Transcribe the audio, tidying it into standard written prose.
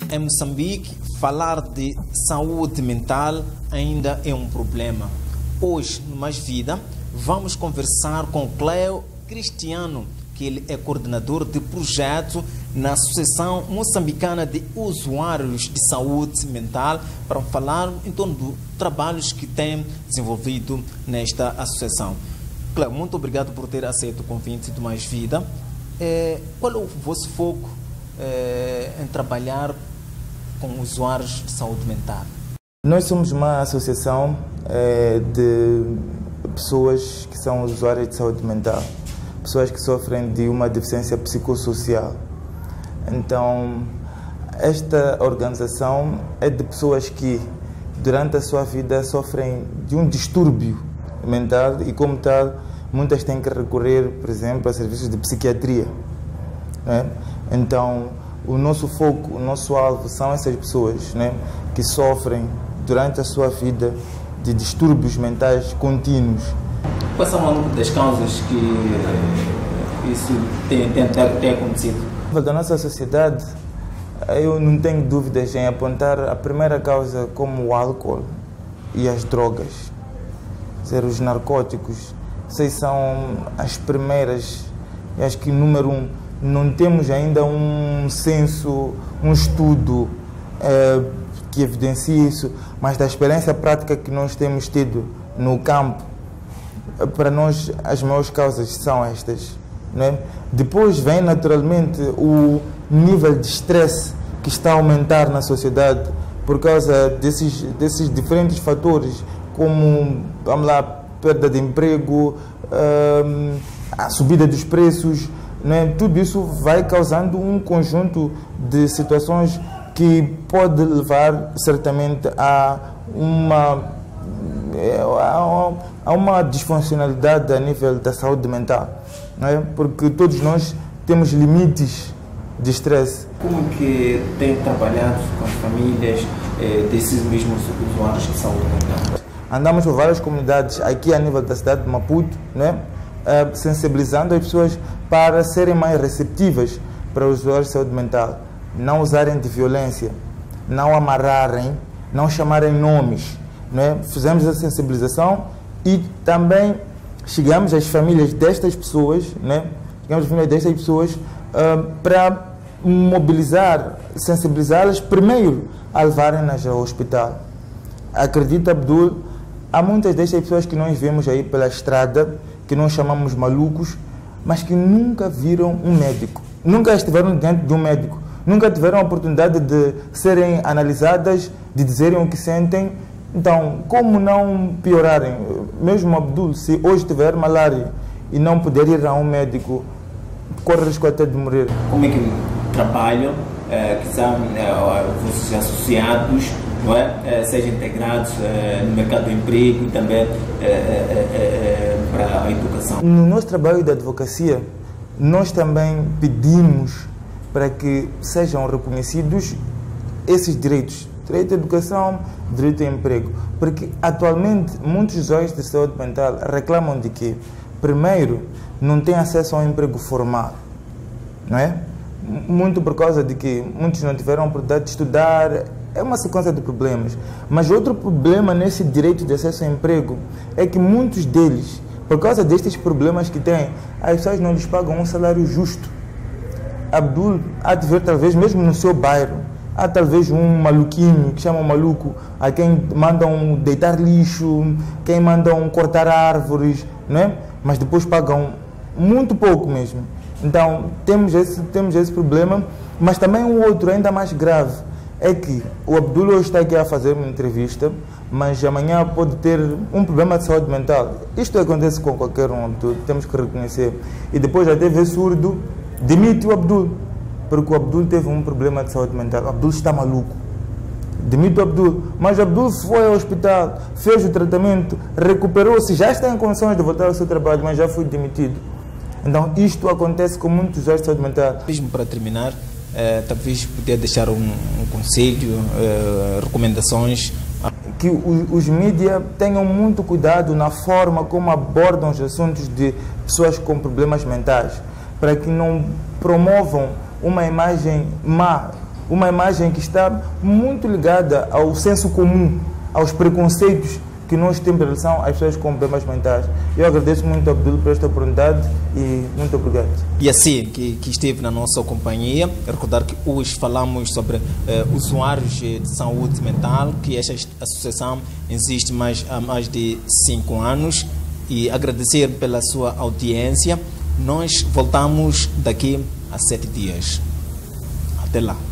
Em Moçambique, falar de saúde mental ainda é um problema. Hoje, no Mais Vida, vamos conversar com Cleo Cristiano, que ele é coordenador de projeto na Associação Moçambicana de Usuários de Saúde Mental, para falar em torno dos trabalhos que tem desenvolvido nesta associação. Cleo, muito obrigado por ter aceito o convite do Mais Vida. Qual é o vosso foco em trabalhar com usuários de saúde mental? Nós somos uma associação de pessoas que são usuárias de saúde mental, pessoas que sofrem de uma deficiência psicossocial. Então, esta organização é de pessoas que, durante a sua vida, sofrem de um distúrbio mental e, como tal, muitas têm que recorrer, por exemplo, a serviços de psiquiatria, né? Então, o nosso foco, o nosso alvo são essas pessoas, né, que sofrem durante a sua vida de distúrbios mentais contínuos. Quais são algumas das causas que isso tem acontecido? Da nossa sociedade, eu não tenho dúvidas em apontar a primeira causa como o álcool e as drogas, os narcóticos. Essas são as primeiras. Eu acho que, número um, não temos ainda um censo, um estudo que evidencie isso, mas da experiência prática que nós temos tido no campo, para nós as maiores causas são estas, né? Depois vem naturalmente o nível de estresse que está a aumentar na sociedade por causa desses diferentes fatores, como, vamos lá, perda de emprego, a subida dos preços, né? Tudo isso vai causando um conjunto de situações que pode levar certamente a uma disfuncionalidade a nível da saúde mental, né? Porque todos nós temos limites de estresse. Como que tem trabalhado com as famílias desses mesmos usuários de saúde mental? Andamos por várias comunidades aqui a nível da cidade de Maputo, né? Sensibilizando as pessoas para serem mais receptivas para os usuários de saúde mental, não usarem de violência, não amarrarem, não chamarem nomes, né? Fizemos a sensibilização e também chegamos às famílias destas pessoas, né? Para mobilizar, sensibilizá-las, primeiro a levarem-nas ao hospital. Acredita, Abdul, há muitas destas pessoas que nós vemos aí pela estrada, que nós chamamos malucos, mas que nunca viram um médico, nunca estiveram diante de um médico, nunca tiveram a oportunidade de serem analisadas, de dizerem o que sentem. Então, como não piorarem? Mesmo Abdul, se hoje tiver malária e não puder ir a um médico, corre risco até de morrer. Como é que trabalham, que são vossos associados, não é? Sejam integrados no mercado do emprego e também para a educação? No nosso trabalho de advocacia, nós também pedimos para que sejam reconhecidos esses direitos. Direito à educação, direito ao emprego. Porque atualmente muitos usuários de saúde mental reclamam de que, primeiro, não têm acesso a um emprego formal, não é? Muito por causa de que muitos não tiveram a oportunidade de estudar. É uma sequência de problemas. Mas outro problema nesse direito de acesso ao emprego é que muitos deles, por causa destes problemas que têm, as pessoas não lhes pagam um salário justo. Abdul, há de ver talvez mesmo no seu bairro, há talvez um maluquinho, que chamam maluco, a quem mandam deitar lixo, quem mandam cortar árvores, né? Mas depois pagam muito pouco mesmo. Então temos esse problema, mas também um outro ainda mais grave, é que o Abdul hoje está aqui a fazer uma entrevista, mas amanhã pode ter um problema de saúde mental. Isto acontece com qualquer um, Abdul, temos que reconhecer. E depois a TV surdo demite o Abdul, porque o Abdul teve um problema de saúde mental. O Abdul está maluco. Demite o Abdul. Mas o Abdul foi ao hospital, fez o tratamento, recuperou-se, já está em condições de voltar ao seu trabalho, mas já foi demitido. Então isto acontece com muitos usuários de saúde mental. Mesmo para terminar, talvez poder deixar um conselho, recomendações. Que os mídias tenham muito cuidado na forma como abordam os assuntos de pessoas com problemas mentais, para que não promovam uma imagem má uma imagem que está muito ligada ao senso comum, aos preconceitos que nós temos em relação às pessoas com problemas mentais. Eu agradeço muito, Abdul, por esta oportunidade e muito obrigado. E assim que esteve na nossa companhia, recordar que hoje falamos sobre usuários de saúde mental, que esta associação existe há mais de 5 anos, e agradecer pela sua audiência. Nós voltamos daqui a 7 dias. Até lá.